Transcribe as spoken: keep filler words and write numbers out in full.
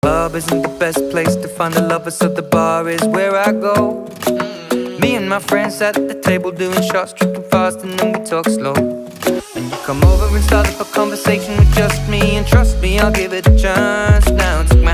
Club isn't the best place to find a lover, so the bar is where I go. Me and my friends at the table doing shots, tripping fast, and then we talk slow. And you come over and start up a conversation with just me, and trust me, I'll give it a chance.